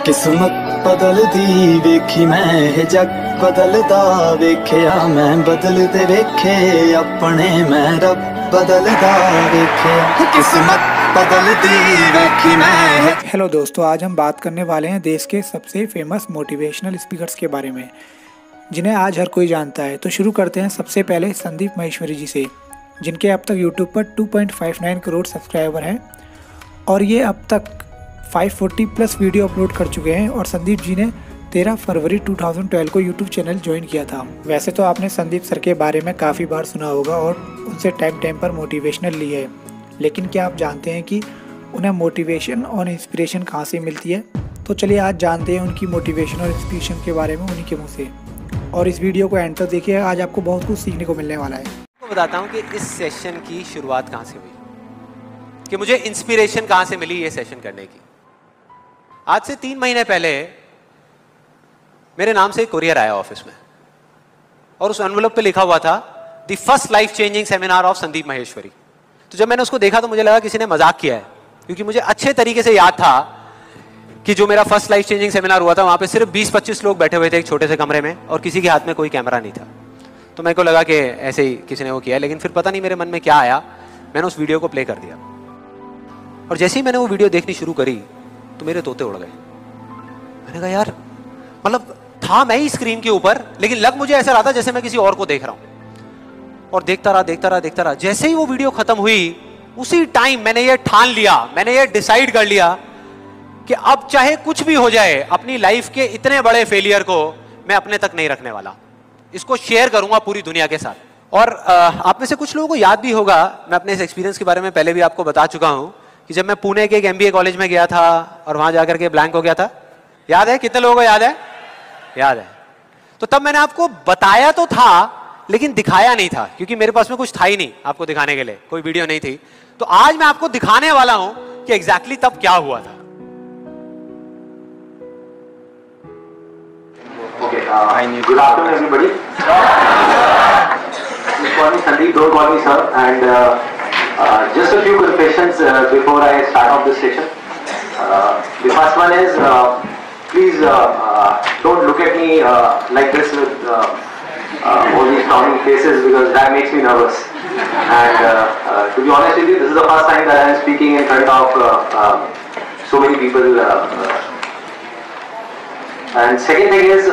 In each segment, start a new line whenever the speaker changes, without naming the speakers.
किस्मत बदलदी वेखी मैं जग बदलदा वेख्या मैं बदलते वेखे अपने मैं रब बदलदा वेख्या किस्मत बदलदी वेखी मैं।
हेलो दोस्तों, आज हम बात करने वाले हैं देश के सबसे फेमस मोटिवेशनल स्पीकर्स के बारे में जिन्हें आज हर कोई जानता है। तो शुरू करते हैं सबसे पहले संदीप माहेश्वरी जी से, जिनके अब तक यूट्यूब पर 2.59 करोड़ सब्सक्राइबर हैं और ये अब तक 540 प्लस वीडियो अपलोड कर चुके हैं। और संदीप जी ने 13 फरवरी 2012 को यूट्यूब चैनल ज्वाइन किया था। वैसे तो आपने संदीप सर के बारे में काफ़ी बार सुना होगा और उनसे टाइम पर मोटिवेशनल ली है, लेकिन क्या आप जानते हैं कि उन्हें मोटिवेशन और इंस्पिरेशन कहाँ से मिलती है? तो चलिए आज जानते हैं उनकी मोटिवेशन और इंस्पिरेशन के बारे में उन्हीं के मुँह से। और इस वीडियो को एंड तक देखिए, आज आपको बहुत कुछ सीखने को मिलने वाला है।
आपको बताता हूँ कि इस सेशन की शुरुआत कहाँ से हुई, कि मुझे इंस्पिरेशन कहाँ से मिली ये सेशन करने की। आज से 3 महीने पहले मेरे नाम से एक कुरियर आया ऑफिस में और उस एनवेलप पे लिखा हुआ था the first life changing seminar of Sandeep Maheshwari. तो जब मैंने उसको देखा तो मुझे लगा किसी ने मजाक किया है, क्योंकि मुझे अच्छे तरीके से याद था कि जो मेरा फर्स्ट लाइफ चेंजिंग सेमिनार हुआ था वहां पे सिर्फ 20-25 लोग बैठे हुए थे एक छोटे से कमरे में और किसी के हाथ में कोई कैमरा नहीं था। तो मेरे को लगा कि ऐसे ही किसी ने वो किया है, लेकिन फिर पता नहीं मेरे मन में क्या आया, मैंने उस वीडियो को प्ले कर दिया और जैसे ही मैंने वो वीडियो देखनी शुरू करी तो मेरे तोते उड़ गए। मैंने कहा यार, मतलब था मैं ही स्क्रीन के ऊपर, लेकिन लग मुझे ऐसा रहा था जैसे मैं किसी और को देख रहा हूं। और देखता रहा। जैसे ही वो वीडियो खत्म हुई उसी टाइम मैंने ये ठान लिया, मैंने ये डिसाइड कर लिया कि अब चाहे कुछ भी हो जाए, अपनी लाइफ के इतने बड़े फेलियर को मैं अपने तक नहीं रखने वाला, इसको शेयर करूंगा पूरी दुनिया के साथ। और आप में से कुछ लोगों को याद भी होगा, मैं अपने इस एक्सपीरियंस के बारे में पहले भी आपको बता चुका हूं कि जब मैं पुणे के एक MBA कॉलेज में गया था और वहां जाकर के ब्लैंक हो गया था। याद है? कितने लोगों को याद है? याद है। तो तब मैंने आपको बताया तो था लेकिन दिखाया नहीं था, क्योंकि मेरे पास में कुछ था ही नहीं आपको दिखाने के लिए, कोई वीडियो नहीं थी। तो आज मैं आपको दिखाने वाला हूं कि एग्जैक्टली तब क्या हुआ था।
Good afternoon, everybody. Just call me Sandeep, don't call me sir. And just a few confessions before I start off this session. The first one is, please don't look at me like this with all these frowning faces, because that makes me nervous. And to be honest with you, this is the first time that I am speaking in front of so many people. And second thing is,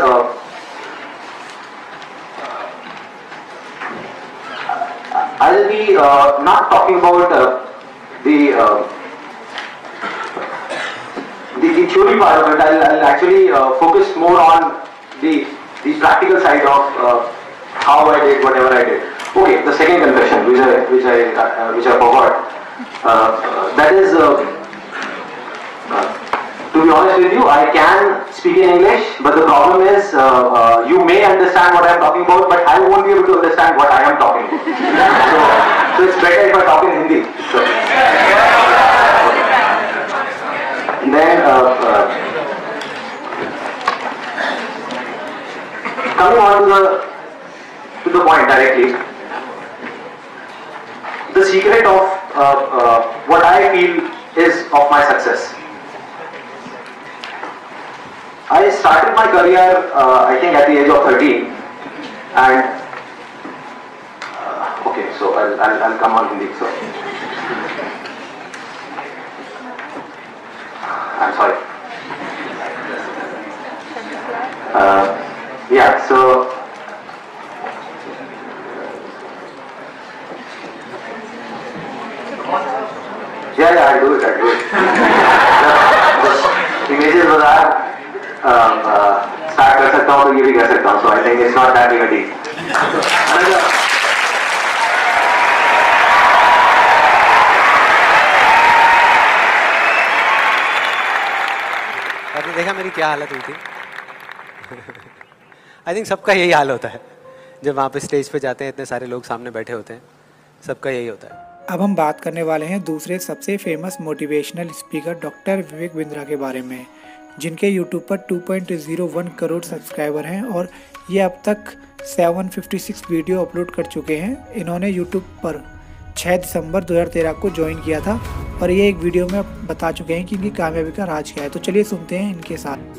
I'll be not talking about the theory part of it. I'll actually focus more on the practical side of how I did whatever I did. Okay, the second confession, which I forgot, that is. To be honest with you, I can speak in English, but the problem is you may understand what I am talking about, but I won't be able to understand what I am talking about. So it's better if I talk in Hindi. So. Then coming on to the point directly, the secret of what I feel is of my success. I started my career, I think, at the age of 13, and okay, so I'll come on Hindi. So I'm sorry. Yeah. So yeah, I do it. Images bazaar. Start कर सकता हूँ तो ये भी कर सकता हूँ, so I think it's not that big a deal.
आपने देखा मेरी क्या हालत हुई थी? आई थिंक सबका यही हाल होता है जब वहाँ पे स्टेज पे जाते हैं, इतने सारे लोग सामने बैठे होते हैं, सबका यही होता है।
अब हम बात करने वाले हैं दूसरे सबसे famous motivational speaker doctor Vivek Bindra के बारे में, जिनके यूट्यूब पर 2.01 करोड़ सब्सक्राइबर हैं और ये अब तक 756 वीडियो अपलोड कर चुके हैं। इन्होंने यूट्यूब पर 6 दिसंबर 2013 को ज्वाइन किया था और ये एक वीडियो में बता चुके हैं कि इनकी कामयाबी का राज क्या है। तो चलिए सुनते हैं इनके साथ।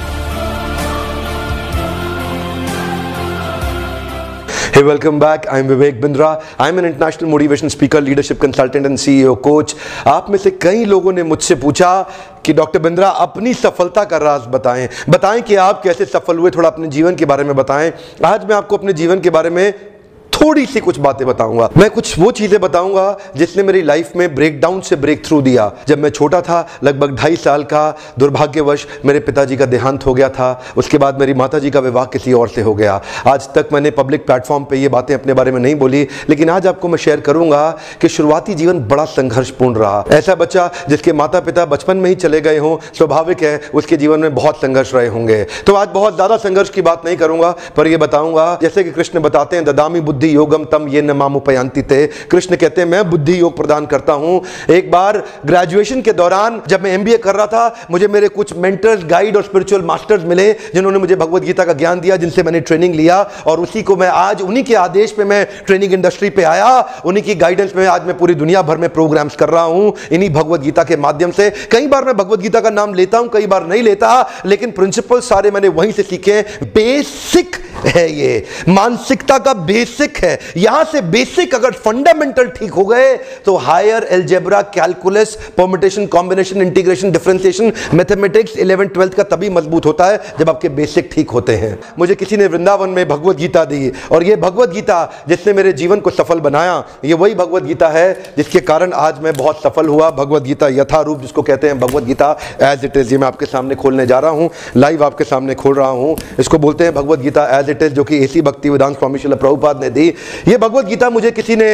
Hey, welcome back. I'm Vivek Bindra. I'm an international motivation speaker, leadership consultant and CEO coach. आप में से कई लोगों ने मुझसे पूछा कि डॉक्टर बिंद्रा अपनी सफलता का राज बताएं कि आप कैसे सफल हुए, थोड़ा अपने जीवन के बारे में बताएं। आज मैं आपको अपने जीवन के बारे में थोड़ी सी कुछ बातें बताऊंगा। मैं कुछ वो चीजें बताऊंगा जिसने मेरी लाइफ में ब्रेकडाउन से ब्रेक थ्रू दिया। जब मैं छोटा था, लगभग 2.5 साल का, दुर्भाग्यवश मेरे पिताजी का देहांत हो गया था। उसके बाद मेरी माताजी का विवाह किसी और से हो गया। आज तक मैंने पब्लिक प्लेटफॉर्म पे ये बातें अपने बारे में नहीं बोली, लेकिन आज आपको मैं शेयर करूंगा कि शुरुआती जीवन बड़ा संघर्षपूर्ण रहा। ऐसा बच्चा जिसके माता पिता बचपन में ही चले गए हों, स्वाभाविक है उसके जीवन में बहुत संघर्ष रहे होंगे। तो आज बहुत ज्यादा संघर्ष की बात नहीं करूंगा, पर यह बताऊंगा जैसे कि कृष्ण बताते हैं, ददामि बुद्धि योगम तम ये न मामुपयांति ते। कृष्ण कहते हैं मैं बुद्धि योग प्रदान करता हूं। एक बार ग्रेजुएशन के दौरान जब मैं एमबीए कर रहा था, मुझे मेरे कुछ मेंटर्स, गाइड और स्पिरिचुअल मास्टर्स मिले जिन्होंने मुझे भगवत गीता का ज्ञान दिया, जिनसे मैंने ट्रेनिंग लिया और उसी को मैं आज, उन्हीं के आदेश पे मैं ट्रेनिंग इंडस्ट्री पे आया। उन्हीं की गाइडेंस में आज मैं पूरी दुनिया भर में प्रोग्राम्स कर रहा हूं इन्हीं भगवत गीता के माध्यम से। कई बार मैं भगवत गीता का नाम लेता हूं, कई बार नहीं लेता, लेकिन प्रिंसिपल सारे मैंने वहीं से सीखे। बेसिक है, ये मानसिकता का बेसिक है। यहां से बेसिक अगर फंडामेंटल ठीक हो गए तो higher algebra, calculus, permutation, combination, integration, differentiation, mathematics 11th 12th का तभी मजबूत होता है जब आपके बेसिक ठीक होते हैं। मुझे किसी ने वृंदावन में भगवत गीता दी और ये भगवत गीता जिसने मेरे जीवन को सफल बनाया, ये वही भगवत गीता है जिसके कारण आज मैं बहुत सफल हुआ। भगवत गीता यथारूप जिसको कहते हैं, Bhagavad Gita as it is, ये मैं आपके सामने खोलने जा रहा हूं, लाइव आपके सामने खोल रहा हूं। इसको बोलते हैं Bhagavad Gita as it is, जो कि एसी भक्तिवेदांत स्वामी श्रील प्रभुपाद ने दी। ये भगवत गीता मुझे किसी ने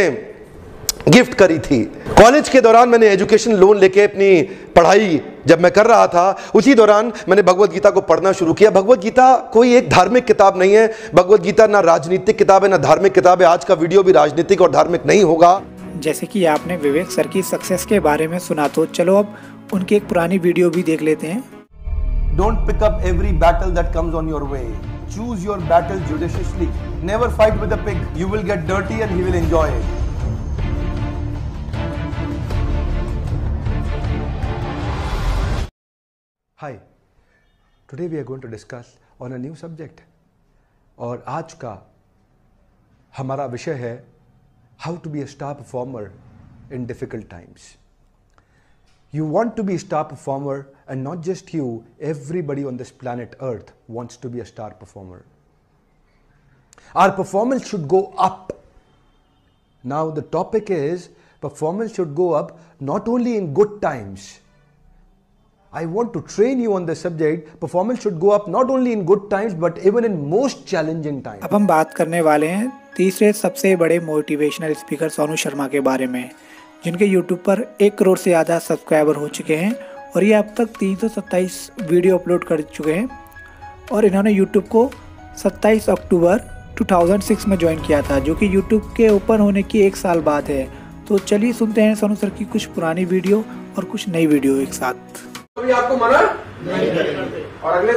गिफ्ट करी थी। कॉलेज के दौरान मैंने एजुकेशन लोन लेके अपनी पढ़ाई जब मैं कर रहा था, उसी दौरान मैंने भगवत गीता को पढ़ना शुरू किया। भगवत गीता कोई एक धार्मिक किताब नहीं है। भगवत गीता ना राजनीतिक किताब है, ना धार्मिक किताब है। आज का वीडियो भी राजनीतिक और धार्मिक नहीं होगा।
जैसे कि आपने विवेक सर की सक्सेस के बारे में सुना, तो चलो अब उनकी एक पुरानी वीडियो भी देख लेते हैं।
Don't pick up every battle that comes on your way. Choose your battle judiciously. Never fight with a pig. You will get dirty and he will enjoy it. Hi. Today we are going to discuss on a new subject. और आज का हमारा विषय है how to be a star performer in difficult times. You want to be a star performer, and not just you, everybody on this planet Earth wants to be a star performer. Our performance should go up. Now the topic is performance should go up not only in good times. I want to train you on this subject. Performance should go up not only in good times but even in most challenging times.
अब हम बात करने वाले हैं तीसरे सबसे बड़े motivational speaker Sonu Sharma के बारे में, जिनके YouTube पर 1 करोड़ से ज़्यादा सब्सक्राइबर हो चुके हैं और ये अब तक 327 वीडियो अपलोड कर चुके हैं। और इन्होंने YouTube को 27 अक्टूबर 2006 में ज्वाइन किया था, जो कि YouTube के ओपन होने की 1 साल बाद है। तो चलिए सुनते हैं सोनू सर की कुछ पुरानी वीडियो और कुछ नई वीडियो एक साथ।
अभी आपको मना नहीं करेंगे। और अगले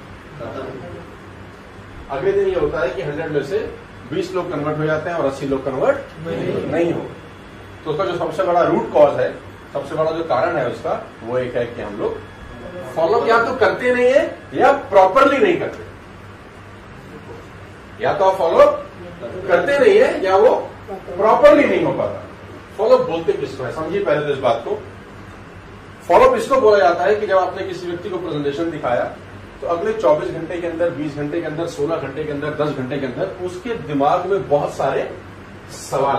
दिन ये होता है कि 100 में से 20 लोग कन्वर्ट हो जाते हैं और 80 लोग कन्वर्ट नहीं हो। तो उसका जो सबसे बड़ा रूट कॉज है, सबसे बड़ा जो कारण है उसका, वो एक है कि हम लोग फॉलो या तो करते नहीं है या प्रॉपरली नहीं करते। या तो आप फॉलो करते नहीं है या वो प्रॉपरली नहीं हो पाता। फॉलो बोलते किसको है, समझिए पहले तो इस बात को। फॉलो इसको बोला जाता है कि जब आपने किसी व्यक्ति को प्रेजेंटेशन दिखाया तो अगले 24 घंटे के अंदर, 20 घंटे के अंदर, 16 घंटे के अंदर, 10 घंटे के अंदर उसके दिमाग में बहुत सारे सवाल